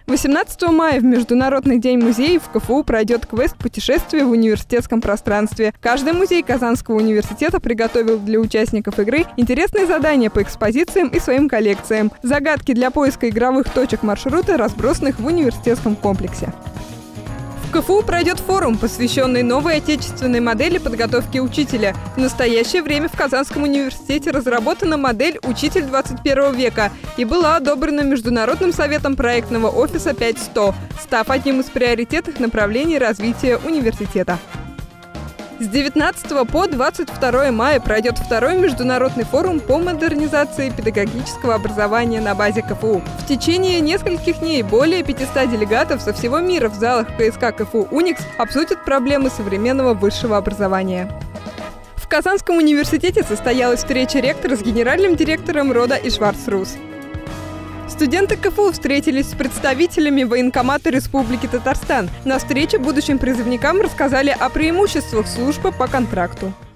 18 мая в Международный день музеев в КФУ пройдет квест «Путешествие в университетском пространстве». Каждый музей Казанского университета приготовил для участников игры интересные задания по экспозициям и своим коллекциям. Загадки для поиска игровых точек маршрута, разбросанных в университетском комплексе. В КФУ пройдет форум, посвященный новой отечественной модели подготовки учителя. В настоящее время в Казанском университете разработана модель «Учитель 21 века» и была одобрена Международным советом проектного офиса 5100, став одним из приоритетных направлений развития университета. С 19 по 22 мая пройдет второй международный форум по модернизации педагогического образования на базе КФУ. В течение нескольких дней более 500 делегатов со всего мира в залах КСК КФУ «Уникс» обсудят проблемы современного высшего образования. В Казанском университете состоялась встреча ректора с генеральным директором РОДА и Шварц-Рус. Студенты КФУ встретились с представителями военкомата Республики Татарстан. На встрече будущим призывникам рассказали о преимуществах службы по контракту.